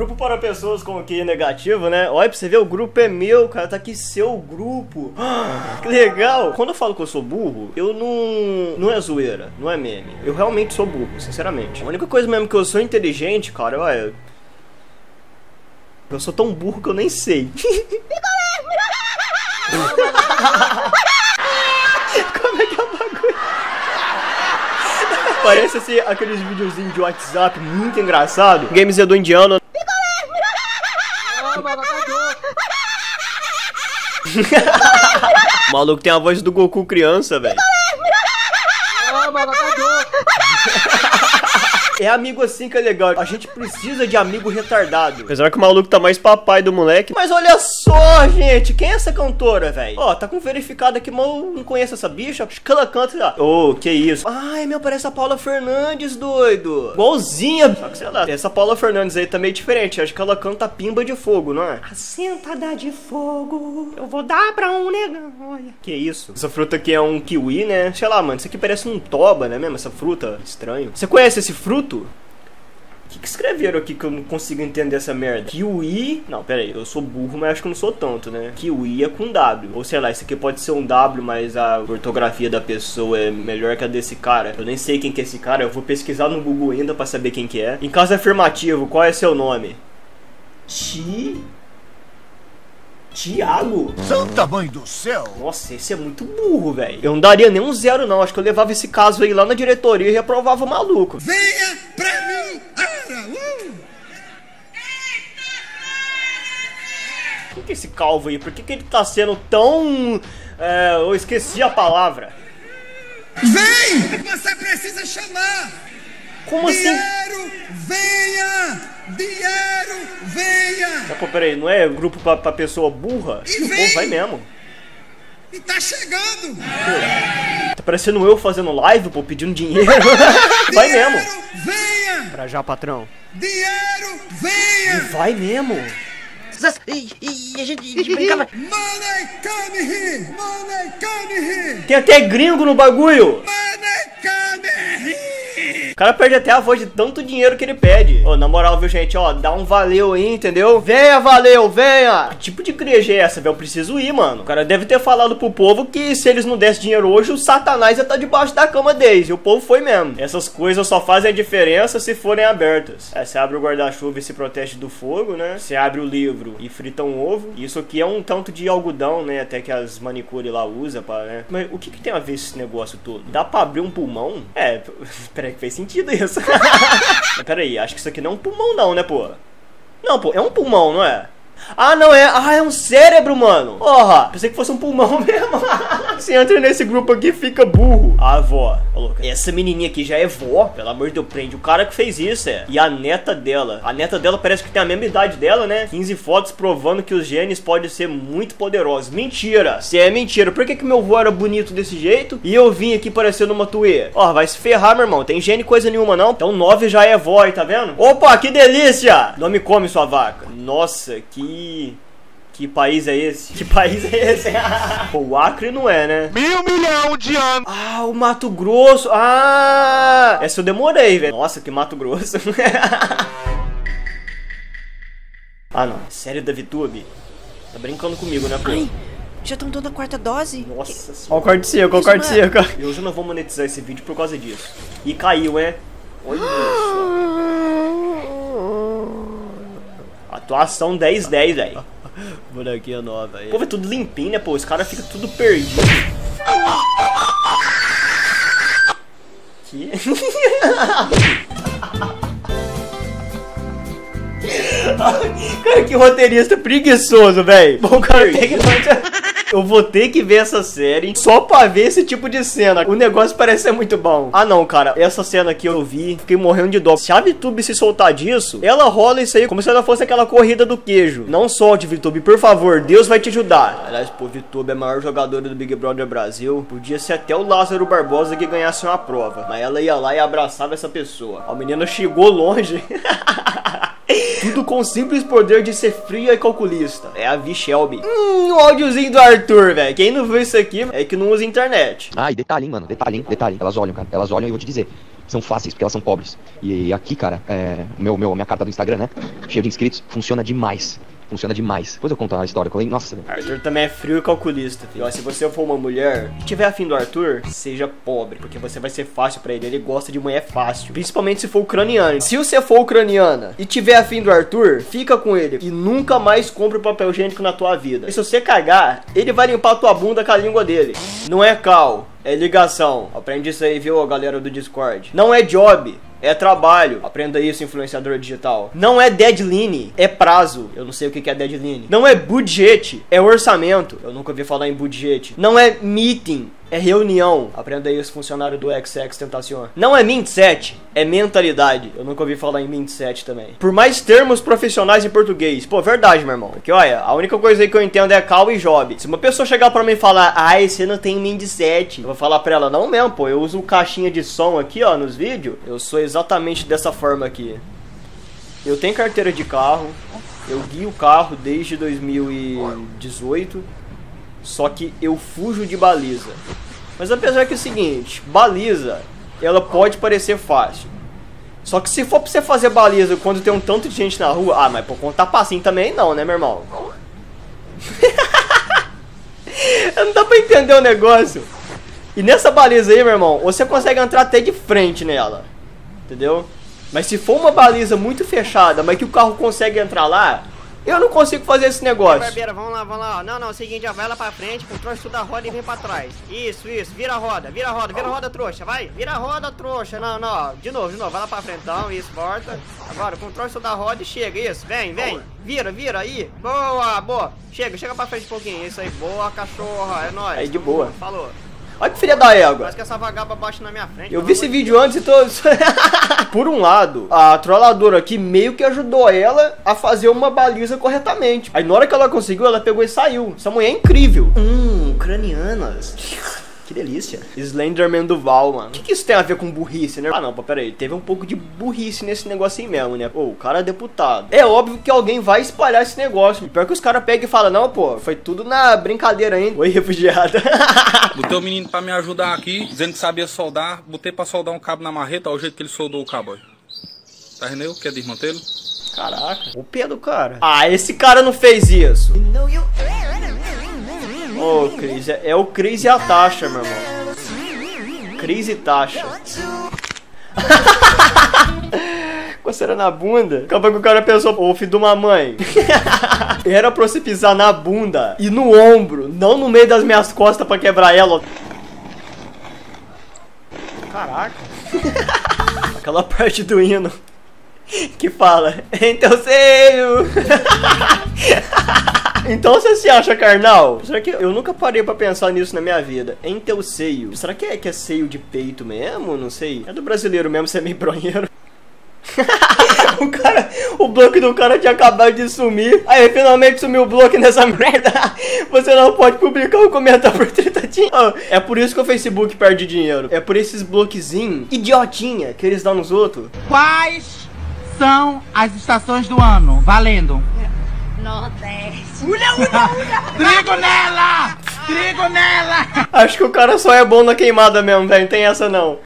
Grupo para pessoas com QI negativo, né? Olha pra você ver, o grupo é meu, cara. Tá aqui seu grupo. Que legal. Quando eu falo que eu sou burro, eu não é zoeira, não é meme. Eu realmente sou burro, sinceramente. A única coisa mesmo que eu sou inteligente, cara, olha... Eu sou tão burro que eu nem sei. Como é que é o bagulho? Parece assim, aqueles videozinhos de WhatsApp muito engraçado. Games do indiano. O maluco tem a voz do Goku criança, velho. É amigo assim que é legal. A gente precisa de amigo retardado. Apesar que o maluco tá mais papai do moleque. Mas olha só, gente. Quem é essa cantora, velho? Ó, tá com verificado aqui, mas eu não conheço essa bicha. Acho que ela canta lá. Ô, que isso? Ai, meu, parece a Paula Fernandes, doido. Igualzinha. Só que sei lá, essa Paula Fernandes aí tá meio diferente. Acho que ela canta Pimba de Fogo, não é? Assentada de fogo, eu vou dar pra um negão. Olha. Que isso? Essa fruta aqui é um kiwi, né? Sei lá, mano. Isso aqui parece um toba, né mesmo? Essa fruta. Estranho. Você conhece esse fruto? O que escreveram aqui que eu não consigo entender essa merda? Kiwi... Não, pera aí. Eu sou burro, mas acho que eu não sou tanto, né? Kiwi é com W. Ou sei lá, isso aqui pode ser um W, mas a ortografia da pessoa é melhor que a desse cara. Eu nem sei quem que é esse cara. Eu vou pesquisar no Google ainda pra saber quem que é. Em caso afirmativo, qual é seu nome? Tiago? Santa mãe do céu! Nossa, esse é muito burro, velho. Eu não daria nem um 0, não. Acho que eu levava esse caso aí lá na diretoria e reprovava o maluco. Venha pra mim! Quem que é esse calvo aí? Por que ele tá sendo tão... eu esqueci a palavra. Vem! Você precisa chamar! Como assim? Dinheiro, venha! Dinheiro, venha! Pô, peraí, não é grupo pra pessoa burra? E vem! Pô, vai mesmo. E tá chegando! Pô, tá parecendo eu fazendo live, pô, pedindo dinheiro. Vai mesmo. Dinheiro, venha! Pra já, patrão. Dinheiro, venha! E vai mesmo. E a gente brincava. Money come here! Money come here! Tem até gringo no bagulho. Money come here! O cara perde até a voz de tanto dinheiro que ele pede. Ô, na moral, viu, gente, ó, dá um valeu aí, entendeu? Venha, valeu, venha. Que tipo de igreja é essa, velho? Eu preciso ir, mano. O cara deve ter falado pro povo que se eles não dessem dinheiro hoje, o Satanás ia estar debaixo da cama deles. E o povo foi mesmo. Essas coisas só fazem a diferença se forem abertas. Você abre o guarda-chuva e se protege do fogo, né? Você abre o livro e frita um ovo. Isso aqui é um tanto de algodão, né? Até que as manicures lá usam, né? Mas o que tem a ver esse negócio todo? Dá pra abrir um pulmão? Peraí que fez sentido isso. Mas peraí, acho que isso aqui não é um pulmão não, né, pô? Não, pô, é um pulmão, não é? Ah, não é. Ah, é um cérebro, mano. Porra, pensei que fosse um pulmão mesmo. Você entra nesse grupo aqui e fica burro. A avó, ó, louca. Essa menininha aqui já é vó. Pelo amor de Deus, prende o cara que fez isso, é. E a neta dela. A neta dela parece que tem a mesma idade dela, né? 15 fotos provando que os genes podem ser muito poderosos. Mentira. Se é mentira, por que meu avô era bonito desse jeito e eu vim aqui parecendo uma tuê? Ó, vai se ferrar, meu irmão. Tem gene coisa nenhuma, não. Então 9 já é vó aí, tá vendo? Opa, que delícia. Não me come, sua vaca. Nossa, que país é esse? Que país é esse? Pô, o Acre não é, né? 1.000 milhões de anos! Ah, o Mato Grosso! Ah! Essa eu demorei, velho. Nossa, que Mato Grosso. Ah, não. Sério, da VTube? Tá brincando comigo, né, pô? Ai, já estão dando a 4ª dose? Nossa senhora. Ó o corte seco, ó o corte seco. Eu já não vou monetizar esse vídeo por causa disso. E caiu, é? Olha isso. Atuação 10/10, velho. Bonequinha nova aí. Pô, é tudo limpinho, né, pô? Os caras ficam tudo perdido. Que? Cara, que roteirista preguiçoso, velho. Bom, cara, eu vou ter que ver essa série só pra ver esse tipo de cena. O negócio parece ser muito bom. Ah, não, cara. Essa cena aqui eu vi, fiquei morrendo de dó. Se a VTube se soltar disso, ela rola isso aí como se ela fosse aquela corrida do queijo. Não solte, VTube, por favor. Deus vai te ajudar. Aliás, pô, VTube é a maior jogadora do Big Brother Brasil. Podia ser até o Lázaro Barbosa que ganhasse uma prova. Mas ela ia lá e abraçava essa pessoa. A menina chegou longe. Tudo com o simples poder de ser fria e calculista. É a Vi Shelby. O áudiozinho do Arthur, velho. Quem não viu isso aqui é que não usa internet. Ah, e detalhe, mano. Detalhe. Elas olham, cara. Elas olham e eu vou te dizer. são fáceis, porque elas são pobres. E aqui, cara, minha carta do Instagram, né? Cheia de inscritos, funciona demais. Funciona demais. Depois eu conto a história. Nossa, Arthur também é frio e calculista, filho. Ó, se você for uma mulher e tiver afim do Arthur, seja pobre, porque você vai ser fácil pra ele. Ele gosta de mulher fácil, principalmente se for ucraniana. Se você for ucraniana e tiver afim do Arthur, fica com ele e nunca mais compre papel higiênico na tua vida. E se você cagar, ele vai limpar a tua bunda com a língua dele. Não é cal, é ligação. Aprende isso aí, viu, galera do Discord. Não é job, é trabalho. Aprenda isso, influenciador digital. Não é deadline, é prazo. Eu não sei o que é deadline. Não é budget, é orçamento. Eu nunca ouvi falar em budget. Não é meeting, é reunião. Aprenda isso, funcionário do XX Tentacion. Não é mindset, é mentalidade. Eu nunca ouvi falar em mindset também. Por mais termos profissionais em português. Pô, verdade, meu irmão. Porque, olha, a única coisa aí que eu entendo é call e job. Se uma pessoa chegar pra mim e falar, ai, você não tem mindset, eu vou falar pra ela, não mesmo, pô. Eu uso caixinha de som aqui, ó, nos vídeos. Eu sou exatamente dessa forma aqui. Eu tenho carteira de carro. Eu guio o carro desde 2018. Só que eu fujo de baliza. Mas apesar que é o seguinte, baliza, ela pode parecer fácil. Só que se for pra você fazer baliza quando tem um tanto de gente na rua, mas por contar passinho também não, né, meu irmão? Não dá pra entender o negócio. E nessa baliza aí, meu irmão, você consegue entrar até de frente nela. Entendeu? Mas se for uma baliza muito fechada, mas que o carro consegue entrar lá, eu não consigo fazer esse negócio. Barbeira, vamos lá. Não, é o seguinte, já vai lá pra frente, controla tudo a roda e vem pra trás. Isso, vira a roda, trouxa, vai. Vira a roda, trouxa, não, de novo, vai lá pra frente, então, isso, volta. Agora, controla tudo a roda e chega, isso, vem, vira, aí. Boa, chega pra frente um pouquinho, isso aí, boa, cachorra, é nóis. Aí, de boa. Falou. Olha que filha da égua. Parece que essa vagaba baixa na minha frente. Eu vi esse vídeo antes e todos. Por um lado, a trolladora aqui meio que ajudou ela a fazer uma baliza corretamente. Aí na hora que ela conseguiu, ela pegou e saiu. Essa mulher é incrível. Ucranianas. Que delícia. Slenderman Duval, mano. O que isso tem a ver com burrice, né? Ah, não, pô, pera aí. Teve um pouco de burrice nesse negocinho mesmo, né? Pô, o cara é deputado. É óbvio que alguém vai espalhar esse negócio. E pior que os caras pegam e falam, não, pô, foi tudo na brincadeira ainda. Oi, refugiada. Botei o menino pra me ajudar aqui, dizendo que sabia soldar. Botei pra soldar um cabo na marreta, ó, o jeito que ele soldou o cabo, ó. Tá entendeu? Quer desmantê-lo? Caraca, o Pedro, cara. Ah, esse cara não fez isso. Ô, Cris, é o Cris e a Tasha, meu irmão. Cris e Tasha. Coceira na bunda. Acaba que o cara pensou, ô, filho de uma mãe. Era pra você pisar na bunda e no ombro, não no meio das minhas costas pra quebrar ela. Caraca. Aquela parte do hino que fala, em teu seio. Então você se acha carnal? Será que eu nunca parei pra pensar nisso na minha vida? Em teu seio. Será que é seio de peito mesmo? Não sei. É do brasileiro mesmo ser meio bronheiro. O bloco do cara tinha acabado de sumir. Aí finalmente sumiu o bloco nessa merda. Você não pode publicar ou comentar por 30 dias. É por isso que o Facebook perde dinheiro. É por esses bloquezinhos idiotinha que eles dão nos outros. Quais são as estações do ano? Valendo. Nordeste. Trigo nela! Acho que o cara só é bom na queimada mesmo, velho. Não tem essa não.